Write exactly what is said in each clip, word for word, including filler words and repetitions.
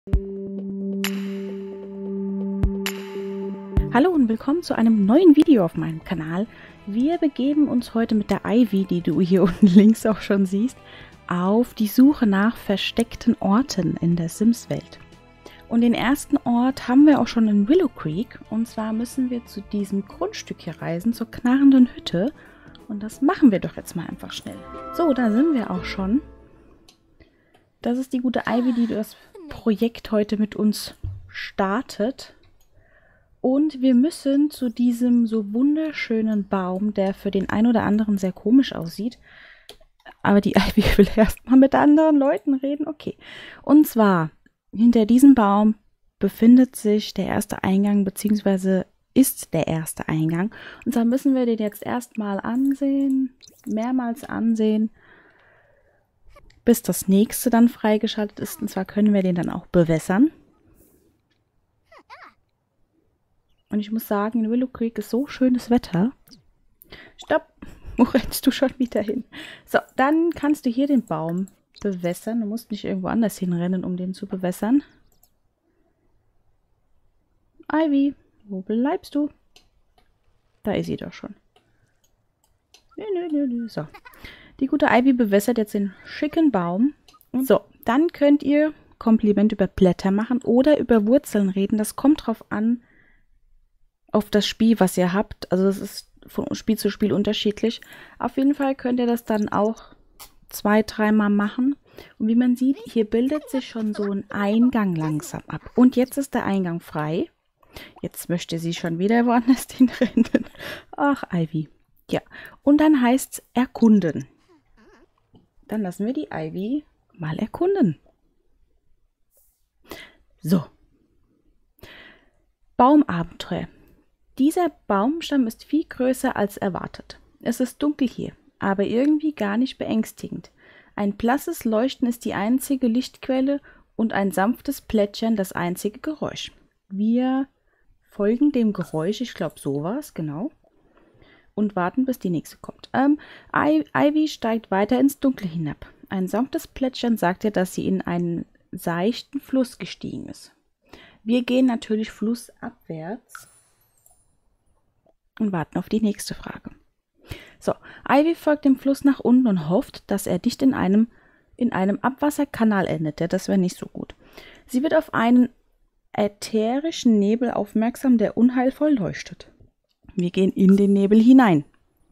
Hallo und willkommen zu einem neuen Video auf meinem Kanal. Wir begeben uns heute mit der Ivy, die du hier unten links auch schon siehst, auf die Suche nach versteckten Orten in der Sims-Welt. Und den ersten Ort haben wir auch schon in Willow Creek. Und zwar müssen wir zu diesem Grundstück hier reisen, zur knarrenden Hütte. Und das machen wir doch jetzt mal einfach schnell. So, da sind wir auch schon. Das ist die gute Ivy, die das Projekt heute mit uns startet. Und wir müssen zu diesem so wunderschönen Baum, der für den einen oder anderen sehr komisch aussieht. Aber die Ivy will erstmal mit anderen Leuten reden. Okay. Und zwar, hinter diesem Baum befindet sich der erste Eingang, beziehungsweise ist der erste Eingang. Und zwar müssen wir den jetzt erstmal ansehen, mehrmals ansehen, bis das nächste dann freigeschaltet ist. Und zwar können wir den dann auch bewässern. Und ich muss sagen, in Willow Creek ist so schönes Wetter. Stopp! Wo rennst du schon wieder hin? So, dann kannst du hier den Baum bewässern. Du musst nicht irgendwo anders hinrennen, um den zu bewässern. Ivy, wo bleibst du? Da ist sie doch schon. Nö, nö, nö, nö. So. Die gute Ivy bewässert jetzt den schicken Baum. So, dann könnt ihr Kompliment über Blätter machen oder über Wurzeln reden. Das kommt drauf an, auf das Spiel, was ihr habt. Also es ist von Spiel zu Spiel unterschiedlich. Auf jeden Fall könnt ihr das dann auch zwei, dreimal machen. Und wie man sieht, hier bildet sich schon so ein Eingang langsam ab. Und jetzt ist der Eingang frei. Jetzt möchte sie schon wieder woanders hinrennen. Ach, Ivy. Ja, und dann heißt es erkunden. Dann lassen wir die Ivy mal erkunden. So. Baumabenteuer. Dieser Baumstamm ist viel größer als erwartet. Es ist dunkel hier, aber irgendwie gar nicht beängstigend. Ein blasses Leuchten ist die einzige Lichtquelle und ein sanftes Plätschern das einzige Geräusch. Wir folgen dem Geräusch, ich glaube sowas, genau, und warten, bis die nächste kommt. Ähm, Ivy steigt weiter ins Dunkle hinab. Ein sanftes Plätschern sagt ihr, dass sie in einen seichten Fluss gestiegen ist. Wir gehen natürlich flussabwärts und warten auf die nächste Frage. So, Ivy folgt dem Fluss nach unten und hofft, dass er dicht in einem, in einem Abwasserkanal endet. Ja, das wäre nicht so gut. Sie wird auf einen ätherischen Nebel aufmerksam, der unheilvoll leuchtet. Wir gehen in den Nebel hinein.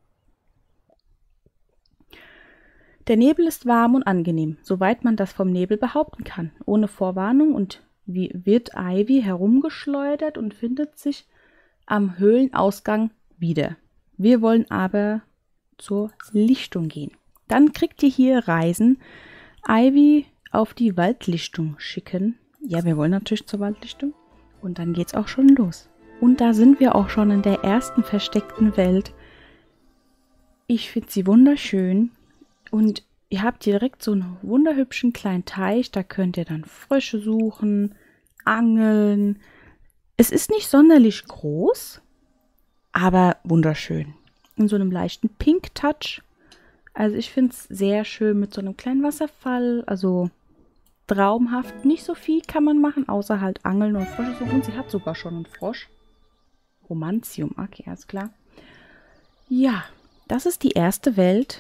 Der Nebel ist warm und angenehm, soweit man das vom Nebel behaupten kann. Ohne Vorwarnung und wie wird Ivy herumgeschleudert und findet sich am Höhlenausgang wieder. Wir wollen aber zur Lichtung gehen. Dann kriegt ihr hier Reisen. Ivy auf die Waldlichtung schicken. Ja, wir wollen natürlich zur Waldlichtung. Und dann geht's auch schon los. Und da sind wir auch schon in der ersten versteckten Welt. Ich finde sie wunderschön. Und ihr habt hier direkt so einen wunderhübschen kleinen Teich. Da könnt ihr dann Frösche suchen, angeln. Es ist nicht sonderlich groß, aber wunderschön. In so einem leichten Pink-Touch. Also ich finde es sehr schön mit so einem kleinen Wasserfall. Also traumhaft. Nicht so viel kann man machen, außer halt angeln und Frösche suchen. Und sie hat sogar schon einen Frosch. Romantium, okay, alles klar. Ja, das ist die erste Welt.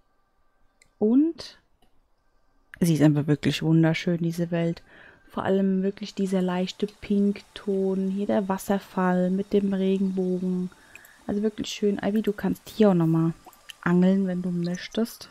Und sie ist einfach wirklich wunderschön, diese Welt. Vor allem wirklich dieser leichte Pinkton. Hier der Wasserfall mit dem Regenbogen. Also wirklich schön. Ivy, du kannst hier auch nochmal angeln, wenn du möchtest.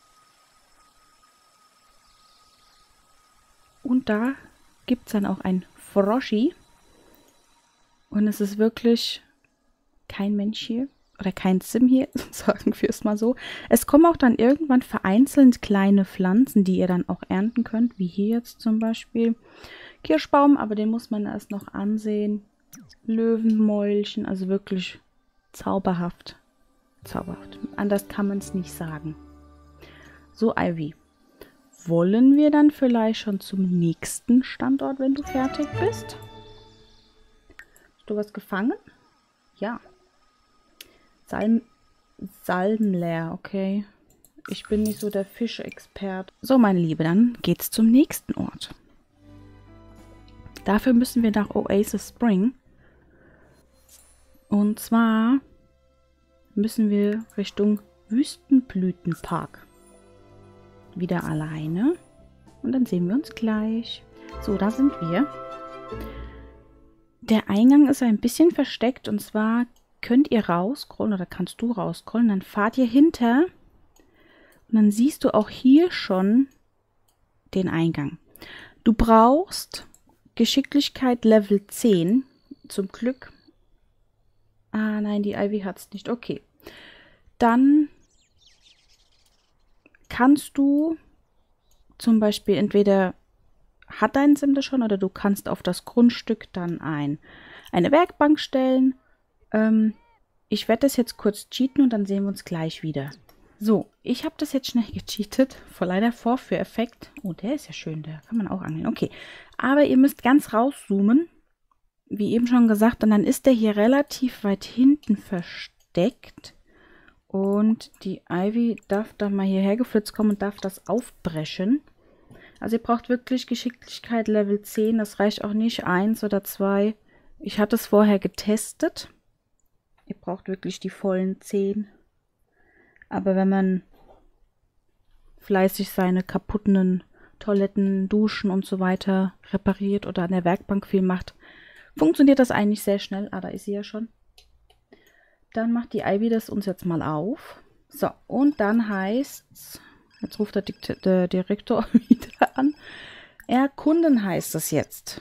Und da gibt es dann auch ein Froschi. Und es ist wirklich kein Mensch hier. Oder kein Sim hier, sagen wir es mal so. Es kommen auch dann irgendwann vereinzelt kleine Pflanzen, die ihr dann auch ernten könnt. Wie hier jetzt zum Beispiel Kirschbaum, aber den muss man erst noch ansehen. Löwenmäulchen, also wirklich zauberhaft. Zauberhaft. Anders kann man es nicht sagen. So, Ivy. Wollen wir dann vielleicht schon zum nächsten Standort, wenn du fertig bist? Hast du was gefangen? Ja. Salm, Salmler, okay. Ich bin nicht so der Fischexpert. So, meine Liebe, dann geht's zum nächsten Ort. Dafür müssen wir nach Oasis Spring. Und zwar müssen wir Richtung Wüstenblütenpark. Wieder alleine. Und dann sehen wir uns gleich. So, da sind wir. Der Eingang ist ein bisschen versteckt. Und zwar könnt ihr rausscrollen oder kannst du rausscrollen. Dann fahrt ihr hinter. Und dann siehst du auch hier schon den Eingang. Du brauchst Geschicklichkeit Level zehn. Zum Glück. Ah, nein, die Ivy hat es nicht. Okay. Dann kannst du zum Beispiel entweder hat dein Sim das schon oder du kannst auf das Grundstück dann ein, eine Werkbank stellen. Ähm, ich werde das jetzt kurz cheaten und dann sehen wir uns gleich wieder. So, ich habe das jetzt schnell gecheatet. Vor leider Vorführeffekt. Oh, der ist ja schön, der kann man auch angeln. Okay, aber ihr müsst ganz rauszoomen. Wie eben schon gesagt, und dann ist der hier relativ weit hinten versteckt. Und die Ivy darf da mal hierher geflitzt kommen und darf das aufbrechen. Also ihr braucht wirklich Geschicklichkeit Level zehn. Das reicht auch nicht eins oder zwei. Ich hatte es vorher getestet. Ihr braucht wirklich die vollen zehn. Aber wenn man fleißig seine kaputten Toiletten, Duschen und so weiter repariert oder an der Werkbank viel macht, funktioniert das eigentlich sehr schnell. Ah, da ist sie ja schon. Dann macht die Ivy das uns jetzt mal auf. So, und dann heißt's, jetzt ruft der, Dikt der Direktor wieder an. Erkunden heißt es jetzt.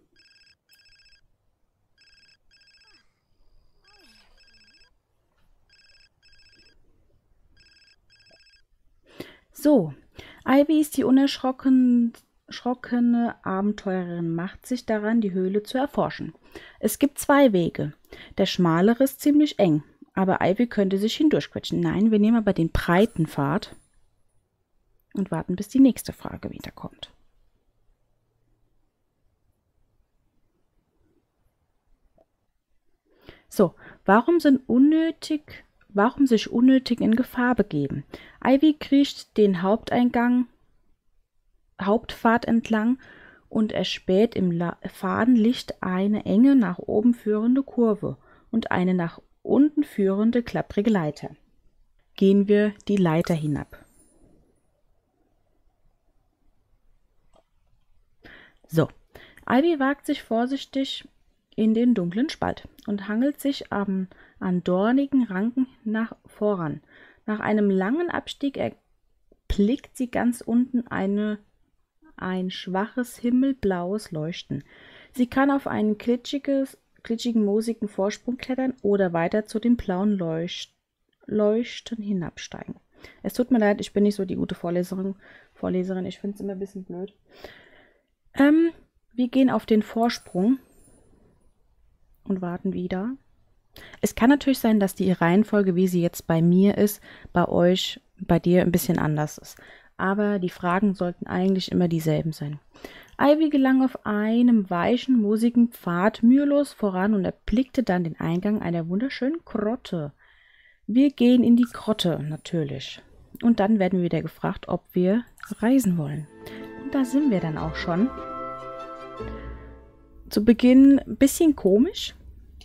So, Ivy ist die unerschrockene Abenteurerin, macht sich daran, die Höhle zu erforschen. Es gibt zwei Wege. Der schmalere ist ziemlich eng, aber Ivy könnte sich hindurchquetschen. Nein, wir nehmen aber den breiten Pfad und warten, bis die nächste Frage wieder kommt. So, warum sind unnötig, warum sich unnötig in Gefahr begeben? Ivy kriecht den Haupteingang, Hauptpfad entlang und erspäht im La Fadenlicht eine enge nach oben führende Kurve und eine nach unten führende klapprige Leiter. Gehen wir die Leiter hinab. So, Ivy wagt sich vorsichtig in den dunklen Spalt und hangelt sich am, an dornigen Ranken nach voran. Nach einem langen Abstieg erblickt sie ganz unten eine, ein schwaches himmelblaues Leuchten. Sie kann auf einen glitschiges, glitschigen, moosigen Vorsprung klettern oder weiter zu den blauen Leucht Leuchten hinabsteigen. Es tut mir leid, ich bin nicht so die gute Vorleserin. Vorleserin. Ich finde es immer ein bisschen blöd. Ähm, wir gehen auf den Vorsprung und warten wieder. Es kann natürlich sein, dass die Reihenfolge, wie sie jetzt bei mir ist, bei euch, bei dir ein bisschen anders ist. Aber die Fragen sollten eigentlich immer dieselben sein. Ivy gelang auf einem weichen, moosigen Pfad mühelos voran und erblickte dann den Eingang einer wunderschönen Grotte. Wir gehen in die Grotte, natürlich. Und dann werden wir wieder gefragt, ob wir reisen wollen. Und da sind wir dann auch schon. Zu Beginn ein bisschen komisch,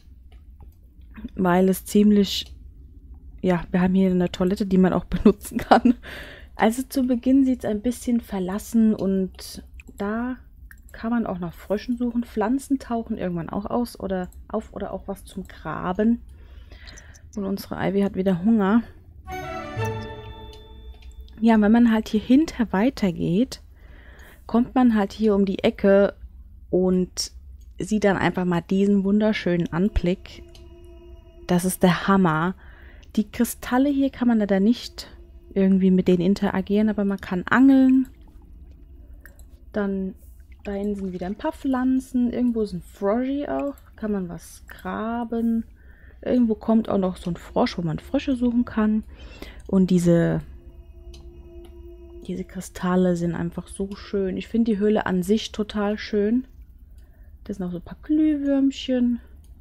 weil es ziemlich, ja, wir haben hier eine Toilette, die man auch benutzen kann. Also zu Beginn sieht es ein bisschen verlassen und da kann man auch nach Fröschen suchen. Pflanzen tauchen irgendwann auch aus oder auf oder auch was zum Graben. Und unsere Ivy hat wieder Hunger. Ja, wenn man halt hier hinter weitergeht, kommt man halt hier um die Ecke und sieht dann einfach mal diesen wunderschönen Anblick. Das ist der Hammer. Die Kristalle hier kann man leider nicht irgendwie mit denen interagieren, aber man kann angeln. Dann da hinten sind wieder ein paar Pflanzen. Irgendwo ist ein Froschi auch. Kann man was graben. Irgendwo kommt auch noch so ein Frosch, wo man Frösche suchen kann. Und diese, diese Kristalle sind einfach so schön. Ich finde die Höhle an sich total schön. Das sind noch so ein paar Glühwürmchen.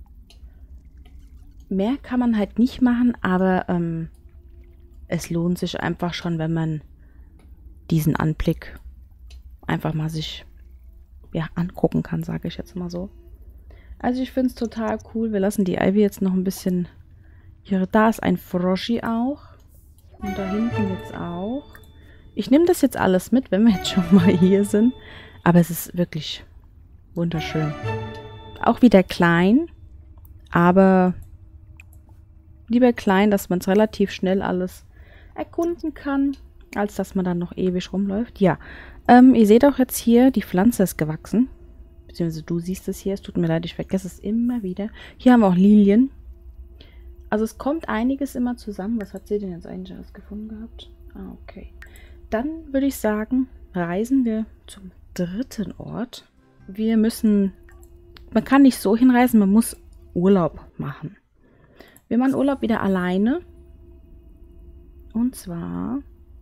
Mehr kann man halt nicht machen, aber ähm, es lohnt sich einfach schon, wenn man diesen Anblick einfach mal sich ja, angucken kann, sage ich jetzt mal so. Also ich finde es total cool. Wir lassen die Ivy jetzt noch ein bisschen... Hier, da ist ein Froschi auch. Und da hinten jetzt auch. Ich nehme das jetzt alles mit, wenn wir jetzt schon mal hier sind. Aber es ist wirklich wunderschön. Auch wieder klein. Aber lieber klein, dass man es relativ schnell alles erkunden kann, als dass man dann noch ewig rumläuft. Ja, ähm, ihr seht auch jetzt hier, die Pflanze ist gewachsen. Beziehungsweise du siehst es hier. Es tut mir leid, ich vergesse es immer wieder. Hier haben wir auch Lilien. Also es kommt einiges immer zusammen. Was hat sie denn jetzt eigentlich alles gefunden gehabt? Ah, okay. Dann würde ich sagen, reisen wir zum dritten Ort. Wir müssen... Man kann nicht so hinreisen, man muss Urlaub machen. Wir machen Urlaub wieder alleine. Und zwar...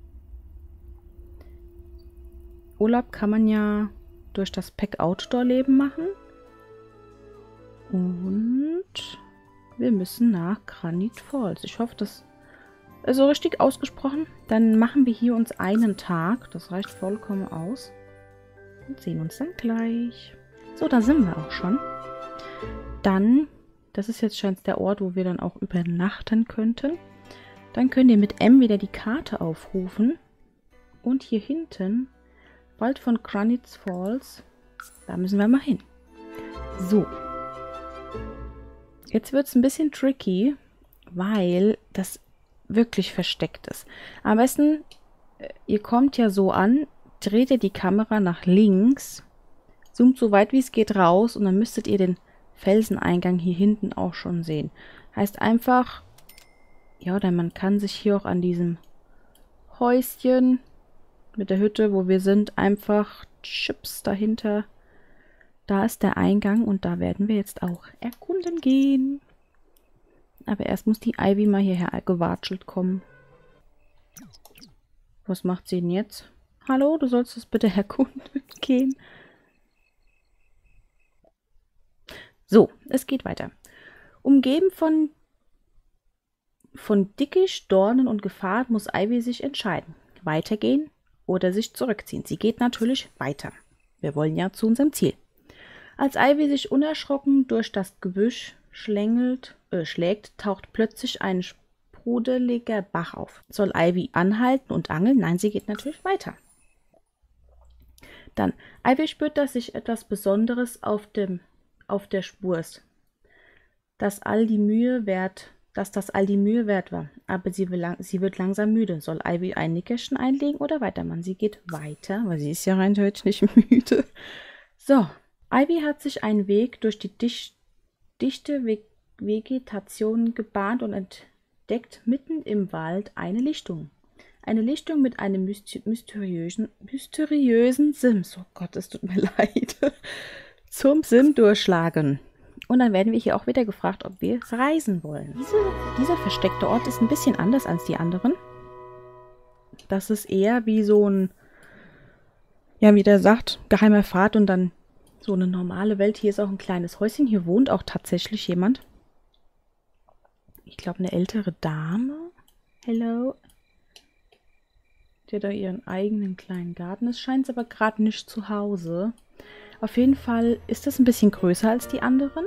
Urlaub kann man ja durch das Pack Outdoor Leben machen. Und wir müssen nach Granite Falls. Ich hoffe, das ist so richtig ausgesprochen. Dann machen wir hier uns einen Tag. Das reicht vollkommen aus. Und sehen uns dann gleich. So, da sind wir auch schon. Dann, das ist jetzt schon der Ort, wo wir dann auch übernachten könnten. Dann könnt ihr mit M wieder die Karte aufrufen. Und hier hinten, Wald von Granite Falls, da müssen wir mal hin. So. Jetzt wird es ein bisschen tricky, weil das wirklich versteckt ist. Am besten, ihr kommt ja so an, dreht ihr die Kamera nach links, zoomt so weit wie es geht raus und dann müsstet ihr den Felseneingang hier hinten auch schon sehen. Heißt einfach, ja, oder man kann sich hier auch an diesem Häuschen mit der Hütte, wo wir sind, einfach Chips dahinter. Da ist der Eingang und da werden wir jetzt auch erkunden gehen. Aber erst muss die Ivy mal hierher gewatschelt kommen. Was macht sie denn jetzt? Hallo, du sollst es bitte erkunden gehen. So, es geht weiter. Umgeben von, von Dickicht, Dornen und Gefahr muss Ivy sich entscheiden. Weitergehen oder sich zurückziehen. Sie geht natürlich weiter. Wir wollen ja zu unserem Ziel. Als Ivy sich unerschrocken durch das Gebüsch schlängelt, äh, schlägt, taucht plötzlich ein sprudeliger Bach auf. Soll Ivy anhalten und angeln? Nein, sie geht natürlich weiter. Dann, Ivy spürt, dass sich etwas Besonderes auf, dem, auf der Spur ist. Dass all die Mühe wert, dass das all die Mühe wert war. Aber sie, will lang, sie wird langsam müde. Soll Ivy ein Nickerchen einlegen oder weitermachen? Sie geht weiter, weil sie ist ja rein theoretisch nicht müde. So. Ivy hat sich einen Weg durch die dicht, dichte Ve Vegetation gebahnt und entdeckt mitten im Wald eine Lichtung. Eine Lichtung mit einem myster mysteriösen, mysteriösen Sims. Oh Gott, es tut mir leid. Zum Sim durchschlagen. Und dann werden wir hier auch wieder gefragt, ob wir reisen wollen. Diese, dieser versteckte Ort ist ein bisschen anders als die anderen. Das ist eher wie so ein, ja, wie der sagt, geheimer Pfad und dann so eine normale Welt. Hier ist auch ein kleines Häuschen. Hier wohnt auch tatsächlich jemand. Ich glaube, eine ältere Dame. Hello. Die hat da ihren eigenen kleinen Garten. Es scheint aber gerade nicht zu Hause. Auf jeden Fall ist das ein bisschen größer als die anderen.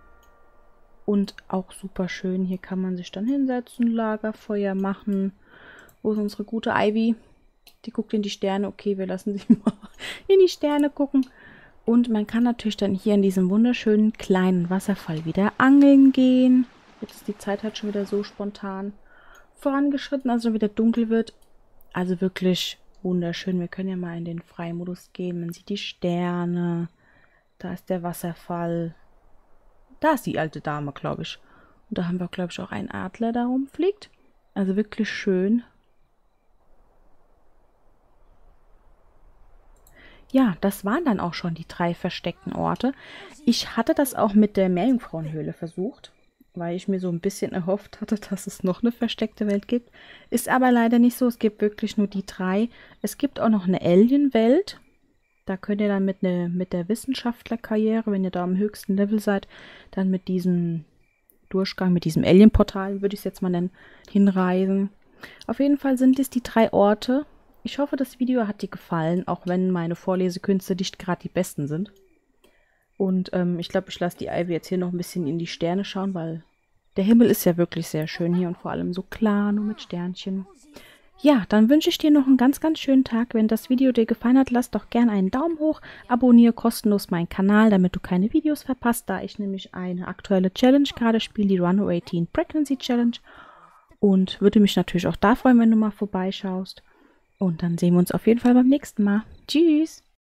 Und auch super schön. Hier kann man sich dann hinsetzen, Lagerfeuer machen. Wo ist unsere gute Ivy? Die guckt in die Sterne. Okay, wir lassen sie mal in die Sterne gucken. Und man kann natürlich dann hier in diesem wunderschönen kleinen Wasserfall wieder angeln gehen. Jetzt ist die Zeit halt schon wieder so spontan vorangeschritten, als es schon wieder dunkel wird. Also wirklich wunderschön. Wir können ja mal in den Freimodus gehen. Man sieht die Sterne. Da ist der Wasserfall. Da ist die alte Dame, glaube ich. Und da haben wir, glaube ich, auch einen Adler, der rumfliegt. Also wirklich schön. Ja, das waren dann auch schon die drei versteckten Orte. Ich hatte das auch mit der Meerjungfrauenhöhle versucht, weil ich mir so ein bisschen erhofft hatte, dass es noch eine versteckte Welt gibt. Ist aber leider nicht so. Es gibt wirklich nur die drei. Es gibt auch noch eine Alien-Welt. Da könnt ihr dann mit, ne, mit der Wissenschaftlerkarriere, wenn ihr da am höchsten Level seid, dann mit diesem Durchgang, mit diesem Alien-Portal, würde ich es jetzt mal nennen, hinreisen. Auf jeden Fall sind es die drei Orte. ich hoffe, das Video hat dir gefallen, auch wenn meine Vorlesekünste nicht gerade die besten sind. Und ähm, ich glaube, ich lasse die Ivy jetzt hier noch ein bisschen in die Sterne schauen, weil der Himmel ist ja wirklich sehr schön hier und vor allem so klar, nur mit Sternchen. Ja, dann wünsche ich dir noch einen ganz, ganz schönen Tag. Wenn das Video dir gefallen hat, lass doch gerne einen Daumen hoch. Abonniere kostenlos meinen Kanal, damit du keine Videos verpasst, da ich nämlich eine aktuelle Challenge gerade spiele, die Runaway Teen Pregnancy Challenge. Und würde mich natürlich auch da freuen, wenn du mal vorbeischaust. Und dann sehen wir uns auf jeden Fall beim nächsten Mal. Tschüss!